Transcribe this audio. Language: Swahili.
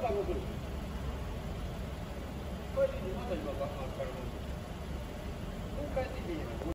あ、残る。これでまだ今、これ帰ってきていいの。